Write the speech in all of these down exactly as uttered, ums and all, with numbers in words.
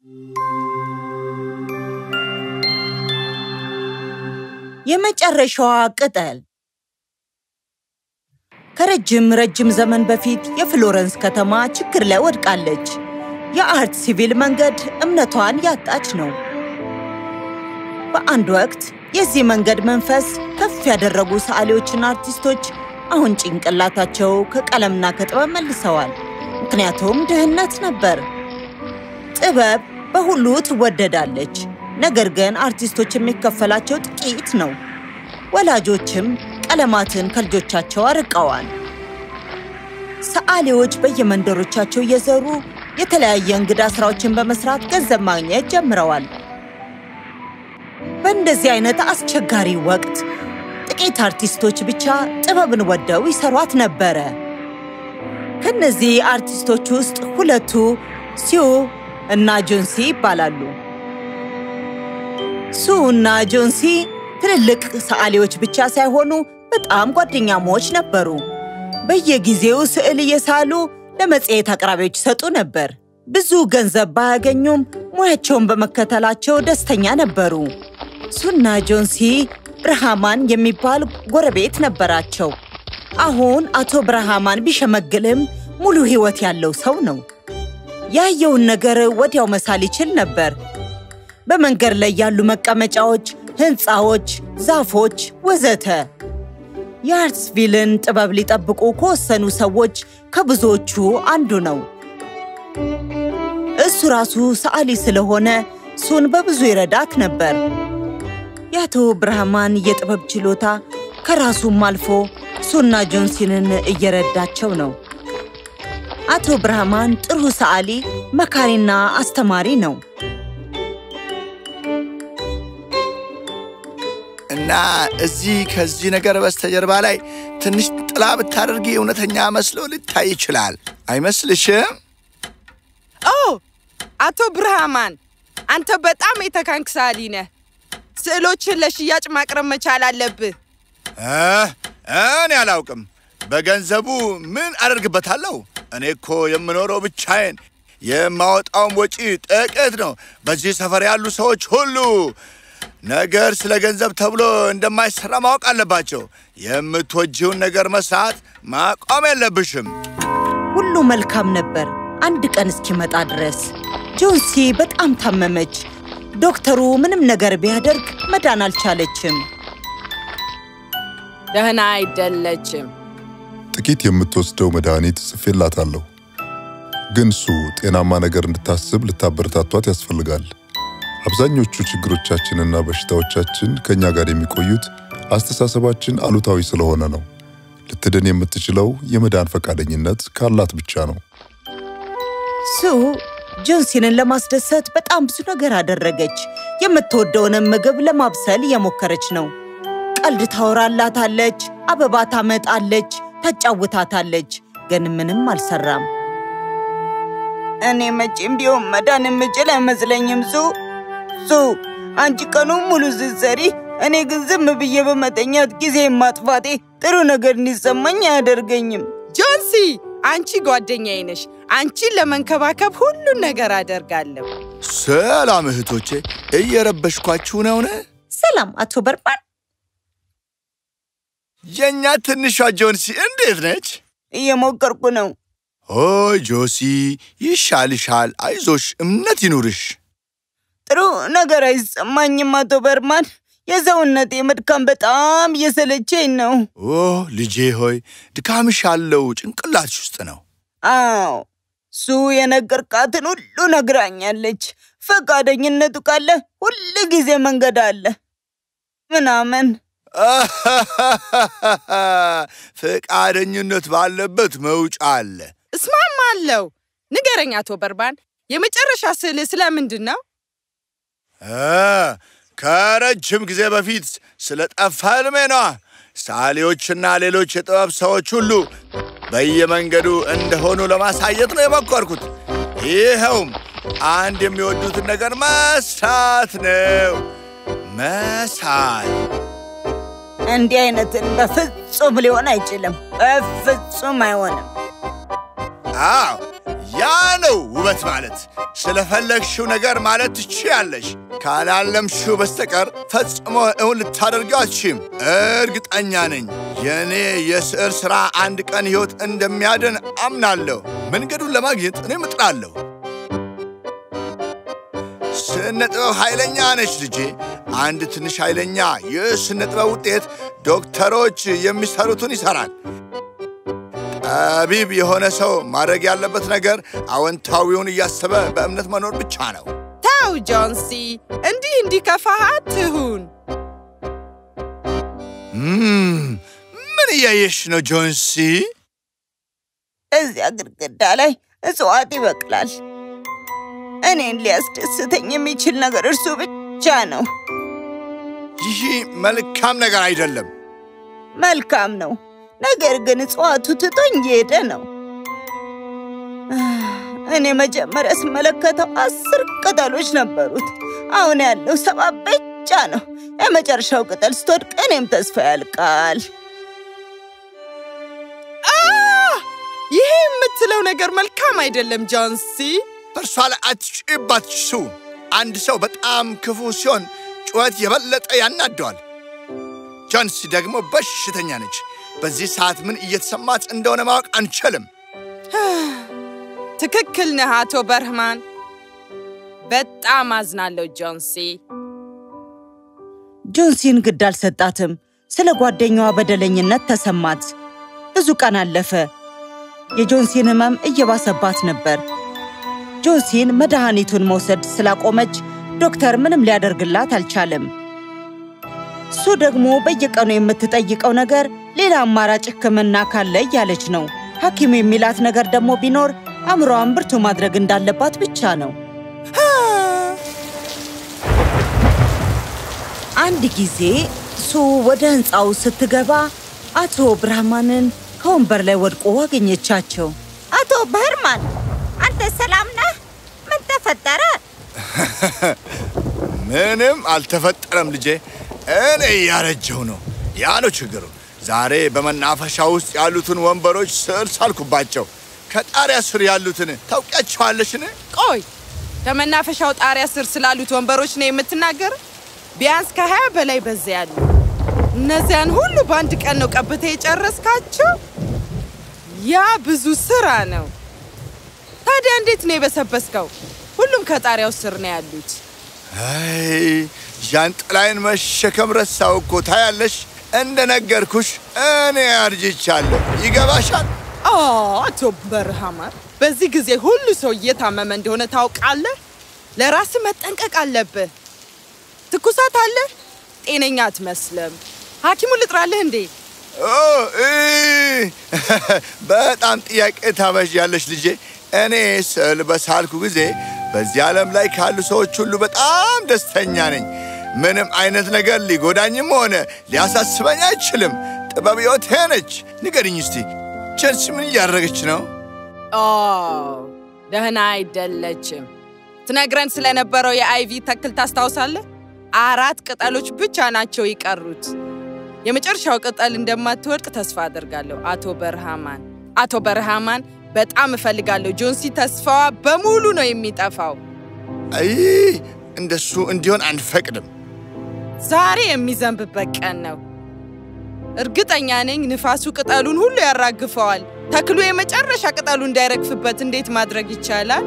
የመጨረሻዋ ቅጠል ከረጅም ረጅም ዘመን በፊት የፍሎረንስ ከተማ ችግር ላይ ወድቃለች። የአርት ሲቪል መንገድ እምነቷን ያጣች ነው። በአንድ ወቅት የዚህ መንገድ መንፈስ ከፍ ያደረጉ ሰዓሊዎችና አርቲስቶች አሁን ጭንቅላታቸው ከቀለምና ከጥበብ መልሰዋል። ምክንያቱም ድህነት ነበር። ጥበብ በሁሉ ትወደዳለች፣ ነገር ግን አርቲስቶች የሚከፈላቸው ጥቂት ነው። ወላጆችም ቀለማትን ከልጆቻቸው አርቀዋል። ሰዓሊዎች በየመንደሮቻቸው እየዘሩ የተለያየ እንግዳ ስራዎችን በመስራት ገንዘብ ማግኘት ጀምረዋል። በእንደዚህ አይነት አስቸጋሪ ወቅት ጥቂት አርቲስቶች ብቻ ጥበብን ወደው ይሰሯት ነበረ። ከነዚህ አርቲስቶች ውስጥ ሁለቱ ሲዩ እና ጆንሲ ይባላሉ። ሱ እና ጆንሲ ትልልቅ ሰዓሊዎች ብቻ ሳይሆኑ በጣም ጓደኛሞች ነበሩ። በየጊዜው ስዕል እየሳሉ ለመጽሔት አቅራቢዎች ይሰጡ ነበር። ብዙ ገንዘብ ባያገኙም ሙያቸውን በመከተላቸው ደስተኛ ነበሩ። ሱና ጆንሲ ብርሃማን የሚባል ጎረቤት ነበራቸው። አሁን አቶ ብርሃማን ቢሸመግልም ሙሉ ሕይወት ያለው ሰው ነው። ያየውን ነገር ወዲያው መሳል ይችል ነበር። በመንገድ ላይ ያሉ መቀመጫዎች፣ ህንፃዎች፣ ዛፎች ወዘተ። የአርትስቪልን ጥበብ ሊጠብቁ ከወሰኑ ሰዎች ከብዙዎቹ አንዱ ነው። እሱ ራሱ ሰዓሊ ስለሆነ ሱን በብዙ ይረዳት ነበር። የአቶ ብርሃማን የጥበብ ችሎታ ከራሱም አልፎ ሱና ጆንሲንን እየረዳቸው ነው። አቶ ብርሃማን ጥሩ ሰዓሊ፣ መካሪና አስተማሪ ነው። እና እዚህ ከዚህ ነገር በስተጀርባ ላይ ትንሽ ጥላ ብታደርጊ እውነተኛ መስሎ ሊታይ ይችላል፣ አይመስልሽም? ኦ አቶ ብርሃማን፣ አንተ በጣም የተካንክ ሰዓሊ ነህ። ስዕሎችን ለሽያጭ ማቅረብ መቻል አለብህ። እኔ አላውቅም። በገንዘቡ ምን አደርግበታለሁ? እኔ እኮ የምኖረው ብቻዬን፣ የማወጣውም ወጪ ጥቂት ነው። በዚህ ሰፈር ያሉ ሰዎች ሁሉ ነገር ስለ ገንዘብ ተብሎ እንደማይሰራ ማወቅ አለባቸው። የምትወጂውን ነገር መስራት ማቆም የለብሽም። ሁሉ መልካም ነበር አንድ ቀን እስኪመጣ ድረስ። ጆንሲ በጣም ታመመች። ዶክተሩ ምንም ነገር ቢያደርግ መዳን አልቻለችም። ደህና አይደለችም። ጥቂት የምትወስደው መድኃኒት ጽፌላታለሁ፣ ግን እሱ ጤናማ ነገር እንድታስብ ልታበረታቷት ያስፈልጋል። አብዛኞቹ ችግሮቻችንና በሽታዎቻችን ከኛ ጋር የሚቆዩት አስተሳሰባችን አሉታዊ ስለሆነ ነው። ልትድን የምትችለው የመዳን ፈቃደኝነት ካላት ብቻ ነው። ሱ ጆንሲንን ለማስደሰት በጣም ብዙ ነገር አደረገች። የምትወደውንም ምግብ ለማብሰል እየሞከረች ነው። ቀልድ ታወራላታለች፣ አበባ ታመጣለች፣ ታጫውታታለች፣ ግን ምንም አልሰራም። እኔ መቼም ቢሆን መዳን የምችል አይመስለኝም ሱ ሱ አንቺ ቀኑን ሙሉ ስትሰሪ፣ እኔ ግን ዝም ብዬ በመተኛት ጊዜ ማጥፋቴ ጥሩ ነገር እንዲሰማኝ አያደርገኝም። ጆንሲ፣ አንቺ ጓደኛዬ ነሽ። አንቺን ለመንከባከብ ሁሉን ነገር አደርጋለሁ። ሰላም እህቶቼ፣ እየረበሽኳችሁ ነውን? ሰላም አቶ በርባን። የኛ ትንሿ ጆንሲ እንዴት ነች? እየሞከርኩ ነው። ኦ ጆሲ፣ ይሻልሻል። አይዞሽ፣ እምነት ይኑርሽ። ጥሩ ነገር አይሰማኝም አቶ በርማን። የሰውነቴ መድካም በጣም እየሰለቸኝ ነው። ኦ ልጄ ሆይ፣ ድካምሽ ያለው ጭንቅላትሽ ውስጥ ነው። አዎ፣ ሱ የነገርካትን ሁሉ ነግራኛለች። ፈቃደኝነቱ ካለ ሁል ጊዜ መንገድ አለ ምናምን። ፈቃደኝነት ባለበት መውጫ አለ። እስማማለሁ። ንገረኝ አቶ በርባን፣ የመጨረሻ ስዕል ስለምንድን ነው? ከረጅም ጊዜ በፊት ስለጠፋ ህልሜ ነዋ። ሰዓሊዎችና ሌሎች የጥበብ ሰዎች ሁሉ በየመንገዱ እንደሆኑ ለማሳየት ነው የሞከርኩት። ይኸውም አንድ የሚወዱትን ነገር መስራት ነው። መሳል። እንዲህ አይነትን በፍጹም ሊሆን አይችልም። በፍጹም አይሆንም። አዎ፣ ያ ነው ውበት ማለት። ስለፈለግሽው ነገር ማለት ትችያለሽ። ካላለምሽው በስተቀር ፈጽሞ እውን ልታደርጊው አትችይም። እርግጠኛ ነኝ የኔ የስዕል ሥራ አንድ ቀን ሕይወት እንደሚያድን አምናለሁ። መንገዱን ለማግኘት እኔም እጥራለሁ። ስነ ጥበብ ኃይለኛ ነች ልጄ። አንድ ትንሽ ኃይለኛ የስነ ጥበብ ውጤት ዶክተሮች የሚሰሩትን ይሰራል። ጠቢብ የሆነ ሰው ማድረግ ያለበት ነገር አዎንታዊውን እያሰበ በእምነት መኖር ብቻ ነው። ተው ጆንሲ፣ እንዲህ እንዲከፋህ አትሁን። ምን እያየሽ ነው ጆንሲ? እዚያ ግድግዳ ላይ እጽዋት ይበቅላል። እኔን ሊያስደስተኝ የሚችል ነገር እርሱ ብቻ ነው። ይህ መልካም ነገር አይደለም። መልካም ነው፣ ነገር ግን እጽዋቱ ትቶኝ እየሄደ ነው። እኔ መጀመሪያ ስመለከተው አስር ቅጠሎች ነበሩት። አሁን ያለው ሰባት ብቻ ነው። የመጨረሻው ቅጠል ስትወድቅ እኔም ተስፋ ያልቃል። ይሄ የምትለው ነገር መልካም አይደለም ጆንሲ። በእርሷ ላይ አትጩይባት ሱ። አንድ ሰው በጣም ክፉ ሲሆን ጩኸት የበለጠ ያናደዋል። ጆንሲ ደግሞ በሽተኛ ነች። በዚህ ሰዓት ምን እየተሰማት እንደሆነ ማወቅ አንችልም። ትክክል ነህ አቶ በርህማን። በጣም አዝናለሁ ጆንሲ። ጆንሲን ግድ አልሰጣትም። ስለ ጓደኛዋ በደለኝነት ተሰማት። ብዙ ቀን አለፈ። የጆንሲን ህመም እየባሰባት ነበር። ጆንሲን መድኃኒቱን መውሰድ ስላቆመች ዶክተር ምንም ሊያደርግላት አልቻለም። እሱ ደግሞ በየቀኑ የምትጠይቀው ነገር ሌላ አማራጭ ሕክምና ካለ እያለች ነው። ሐኪም የሚላት ነገር ደግሞ ቢኖር አእምሮዋን ብርቱ ማድረግ እንዳለባት ብቻ ነው። አንድ ጊዜ ሱ ወደ ሕንፃው ስትገባ አቶ ብርሃማንን ከወንበር ላይ ወድቆ አገኘቻቸው። አቶ በርህማን፣ አንተ ሰላም ነህ? ምን ተፈጠረ? ምንም አልተፈጠረም ልጄ። እኔ ያረጀው ነው። ያ ነው ችግሩ። ዛሬ በመናፈሻ ውስጥ ያሉትን ወንበሮች ስዕል ሳልኩባቸው። ከጣሪያ ስር ያሉትን ታውቂያቸዋለሽን? ቆይ፣ ከመናፈሻው ጣሪያ ስር ስላሉት ወንበሮች ነው የምትናገር? ቢያንስ ከሀያ በላይ በዚያ ያሉ። እነዚያን ሁሉ በአንድ ቀን ነው ቀብተ የጨረስካቸው? ያ ብዙ ስራ ነው። ታዲያ እንዴት ነው የበሰበስከው? ሁሉም ከጣሪያው ስር ነው ያሉት። አይ ዣንጥላይን መሸከም ረሳው እኮ። ታያለሽ፣ እንደነገርኩሽ እኔ አርጅቻለሁ። ይገባሻል? አቶ በርህማን፣ በዚህ ጊዜ ሁሉ ሰው እየታመመ እንደሆነ ታውቃለህ። ለራስህ መጠንቀቅ አለብህ። ትኩሳት አለ? ጤነኛ አትመስልም። ሐኪሙን ልጥራልህ እንዴ? ኦ በጣም ጥያቄ ታበዣለሽ ልጄ። እኔ ስዕል በሳልኩ ጊዜ በዚህ ዓለም ላይ ካሉ ሰዎች ሁሉ በጣም ደስተኛ ነኝ። ምንም አይነት ነገር ሊጎዳኝም ሆነ ሊያሳስበኝ አይችልም። ጥበብ ሕይወቴ ነች። ንገሪኝ እስቲ ጆንሲ ምን እያደረገች ነው? ኦ ደህና አይደለችም። ትነግረን ስለነበረው የአይቪ ተክል ታስታውሳለህ? አራት ቅጠሎች ብቻ ናቸው ይቀሩት። የመጨረሻው ቅጠል እንደማትወድቅ ተስፋ አደርጋለሁ አቶ በርህማን። አቶ በርህማን፣ በጣም እፈልጋለሁ። ጆንሲ ተስፋዋ በሙሉ ነው የሚጠፋው። አይ እንደሱ እንዲሆን አንፈቅድም። ዛሬ የሚዘንብበት ቀን ነው። እርግጠኛ ነኝ ንፋሱ ቅጠሉን ሁሉ ያራግፈዋል። ተክሉ የመጨረሻ ቅጠሉ እንዳይረግፍበት እንዴት ማድረግ ይቻላል?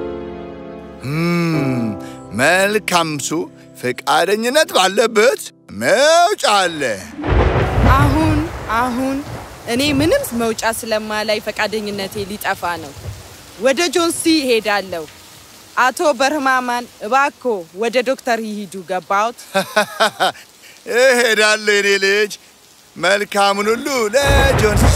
መልካም ሱ፣ ፈቃደኝነት ባለበት መውጫ አለ። አሁን አሁን እኔ ምንም መውጫ ስለማላይ ፈቃደኝነቴ ሊጠፋ ነው። ወደ ጆንሲ ሄዳለሁ። አቶ በርህማን፣ እባክዎ ወደ ዶክተር ይሂዱ። ገባዎት? እሄዳለሁ የኔ ልጅ። መልካሙን ሁሉ ለጆንሲ።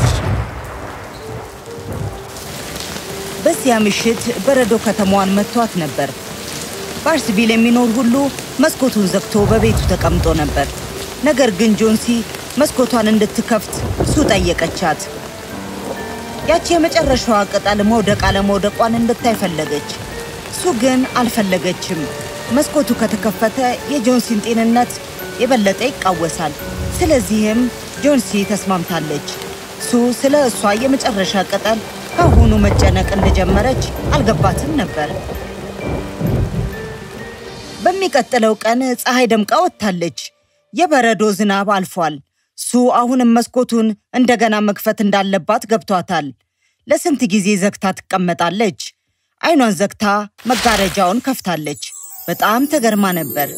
በዚያ ምሽት በረዶ ከተማዋን መጥቷት ነበር። ባርስቪል የሚኖር ሁሉ መስኮቱን ዘግቶ በቤቱ ተቀምጦ ነበር። ነገር ግን ጆንሲ መስኮቷን እንድትከፍት ሱ ጠየቀቻት። ያቺ የመጨረሻዋ ቅጠል መውደቅ አለመውደቋን እንድታይ ፈለገች። ሱ ግን አልፈለገችም። መስኮቱ ከተከፈተ የጆንሲን ጤንነት የበለጠ ይቃወሳል። ስለዚህም ጆንሲ ተስማምታለች። ሱ ስለ እሷ የመጨረሻ ቅጠል ካሁኑ መጨነቅ እንደጀመረች አልገባትም ነበር። በሚቀጥለው ቀን ፀሐይ ደምቃ ወጥታለች። የበረዶ ዝናብ አልፏል። ሱ አሁንም መስኮቱን እንደገና መክፈት እንዳለባት ገብቷታል። ለስንት ጊዜ ዘግታ ትቀመጣለች። አይኗን ዘግታ መጋረጃውን ከፍታለች። በጣም ተገርማ ነበር።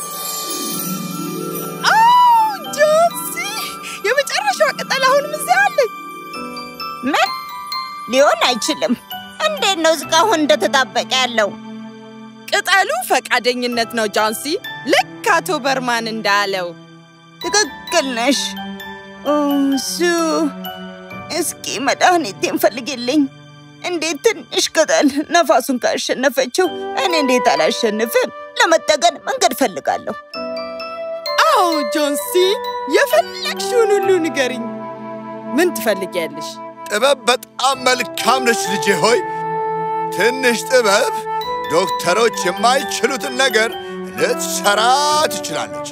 አው ጆንሲ! የመጨረሻው ቅጠል አሁንም እዚያ አለ። ምን? ሊሆን አይችልም። እንዴት ነው እስካሁን እንደተጣበቀ ያለው? ቅጠሉ ፈቃደኝነት ነው ጆንሲ፣ ልክ አቶ በርማን እንዳለው። ትክክል ነሽ። ሱ እስኪ መድኃኒቴን ፈልግልኝ። እንዴት ትንሽ ቅጠል ነፋሱን ካሸነፈችው እኔ እንዴት አላሸንፍም? ለመጠገን መንገድ ፈልጋለሁ። አዎ ጆንሲ፣ የፈለግሽውን ሁሉ ንገሪኝ። ምን ትፈልጊያለሽ? ጥበብ በጣም መልካም ነች ልጄ ሆይ። ትንሽ ጥበብ ዶክተሮች የማይችሉትን ነገር ልትሰራ ትችላለች።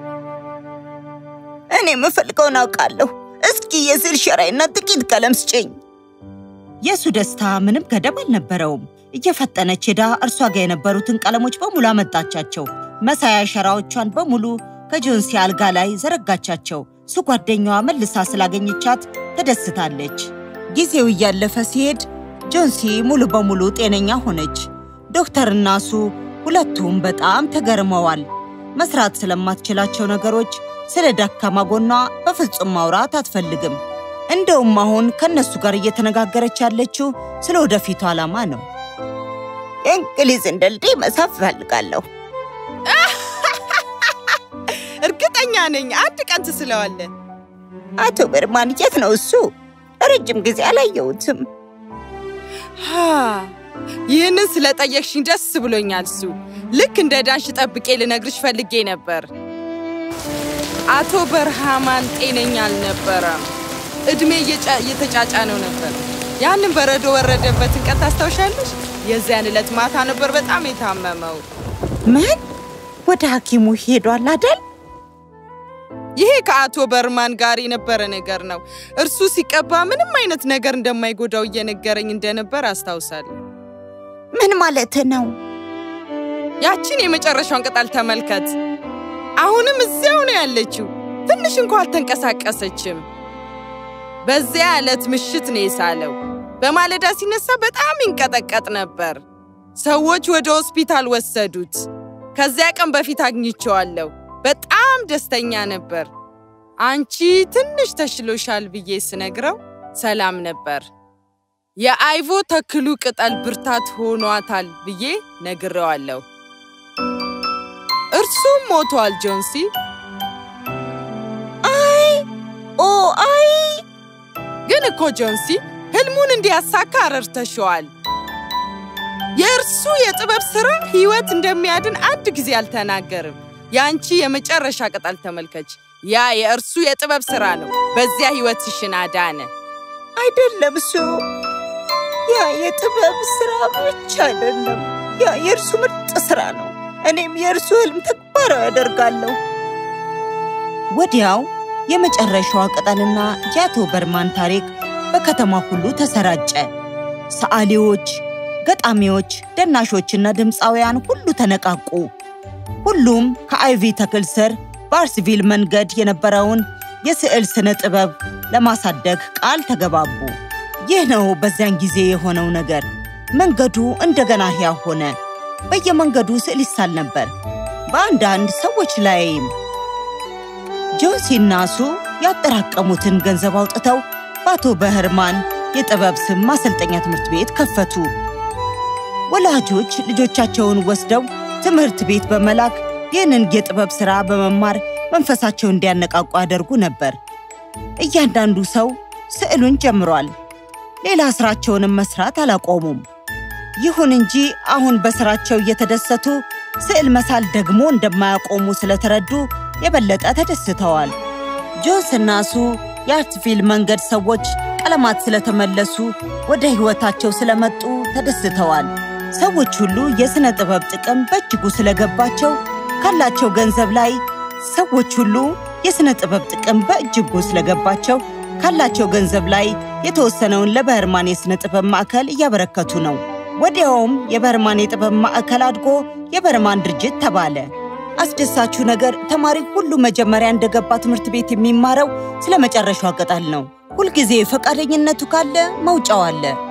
እኔ የምፈልገውን አውቃለሁ። እስኪ የስዕል ሸራይና ጥቂት ቀለም ስጭኝ። የሱ ደስታ ምንም ገደብ አልነበረውም። እየፈጠነች ሄዳ እርሷ ጋር የነበሩትን ቀለሞች በሙሉ አመጣቻቸው። መሳያ ሸራዎቿን በሙሉ ከጆንሲ አልጋ ላይ ዘረጋቻቸው። ሱ ጓደኛዋ መልሳ ስላገኘቻት ተደስታለች። ጊዜው እያለፈ ሲሄድ ጆንሲ ሙሉ በሙሉ ጤነኛ ሆነች። ዶክተርና ሱ ሁለቱም በጣም ተገርመዋል። መስራት ስለማትችላቸው ነገሮች ስለ ደካማ ጎኗ በፍጹም ማውራት አትፈልግም። እንደውም አሁን ከነሱ ጋር እየተነጋገረች ያለችው ስለ ወደፊቱ ዓላማ ነው። የእንግሊዝን ድልድይ መሳፍ እፈልጋለሁ። እርግጠኛ ነኝ አንድ ቀን ትስለዋለህ። አቶ በርማን የት ነው እሱ? ረጅም ጊዜ አላየሁትም። ይህንን ስለጠየቅሽኝ ደስ ብሎኛል ሱ። ልክ እንደ ዳንሽ ጠብቄ ልነግርሽ ፈልጌ ነበር። አቶ በርሃማን ጤነኛ አልነበረም። እድሜ እየተጫጫነው ነበር። ያንን በረዶ ወረደበትን ቀን ታስታውሻለሽ? የዚያን ዕለት ማታ ነበር በጣም የታመመው። ምን? ወደ ሐኪሙ ሄዷል አይደል? ይሄ ከአቶ በርማን ጋር የነበረ ነገር ነው። እርሱ ሲቀባ ምንም አይነት ነገር እንደማይጎዳው እየነገረኝ እንደነበር አስታውሳለሁ። ምን ማለት ነው? ያችን የመጨረሻውን ቅጠል ተመልከት። አሁንም እዚያው ነው ያለችው። ትንሽ እንኳን አልተንቀሳቀሰችም። በዚያ ዕለት ምሽት ነው የሳለው። በማለዳ ሲነሳ በጣም ይንቀጠቀጥ ነበር። ሰዎች ወደ ሆስፒታል ወሰዱት። ከዚያ ቀን በፊት አግኝቼዋለሁ። በጣም ደስተኛ ነበር። አንቺ ትንሽ ተሽሎሻል ብዬ ስነግረው ሰላም ነበር። የአይቮ ተክሉ ቅጠል ብርታት ሆኗታል ብዬ ነግሬዋለሁ። እርሱም ሞቷል ጆንሲ። አይ ኦ አይ ግን እኮ ጆንሲ ህልሙን እንዲያሳካ ረድተሽዋል። የእርሱ የጥበብ ሥራ ሕይወት እንደሚያድን አንድ ጊዜ አልተናገርም። ያንቺ የመጨረሻ ቅጠል ተመልከች። ያ የእርሱ የጥበብ ሥራ ነው። በዚያ ሕይወትሽን አዳነ። አይደለም እሱ ያ የጥበብ ሥራ ብቻ አይደለም። ያ የእርሱ ምርጥ ሥራ ነው። እኔም የእርሱ ህልም ተግባራዊ አደርጋለሁ። ወዲያው የመጨረሻዋ ቅጠልና የአቶ በርማን ታሪክ በከተማ ሁሉ ተሰራጨ። ሰዓሊዎች፣ ገጣሚዎች፣ ደናሾችና ድምፃውያን ሁሉ ተነቃቁ። ሁሉም ከአይቪ ተክል ስር በአርስቪል መንገድ የነበረውን የስዕል ስነ ጥበብ ለማሳደግ ቃል ተገባቡ። ይህ ነው በዚያን ጊዜ የሆነው ነገር። መንገዱ እንደገና ሕያው ሆነ። በየመንገዱ ስዕል ይሳል ነበር። በአንዳንድ ሰዎች ላይም ጆንሲና ሱ ያጠራቀሙትን ገንዘብ አውጥተው በአቶ በርማን የጥበብ ስም ማሰልጠኛ ትምህርት ቤት ከፈቱ። ወላጆች ልጆቻቸውን ወስደው ትምህርት ቤት በመላክ ይህንን የጥበብ ሥራ በመማር መንፈሳቸው እንዲያነቃቁ ያደርጉ ነበር። እያንዳንዱ ሰው ስዕሉን ጀምሯል። ሌላ ሥራቸውንም መስራት አላቆሙም። ይሁን እንጂ አሁን በሥራቸው እየተደሰቱ ስዕል መሳል ደግሞ እንደማያቆሙ ስለተረዱ የበለጠ ተደስተዋል። ጆንስና ሱ የአርትቪል መንገድ ሰዎች ቀለማት ስለተመለሱ ወደ ሕይወታቸው ስለመጡ ተደስተዋል። ሰዎች ሁሉ የሥነ ጥበብ ጥቅም በእጅጉ ስለገባቸው ካላቸው ገንዘብ ላይ ሰዎች ሁሉ የሥነ ጥበብ ጥቅም በእጅጉ ስለገባቸው ካላቸው ገንዘብ ላይ የተወሰነውን ለበርማን የሥነ ጥበብ ማዕከል እያበረከቱ ነው። ወዲያውም የበርማን የጥበብ ማዕከል አድጎ የበርማን ድርጅት ተባለ። አስደሳቹ ነገር ተማሪ ሁሉ መጀመሪያ እንደገባ ትምህርት ቤት የሚማረው ስለ መጨረሻው ቅጠል ነው። ሁልጊዜ ፈቃደኝነቱ ካለ መውጫው አለ።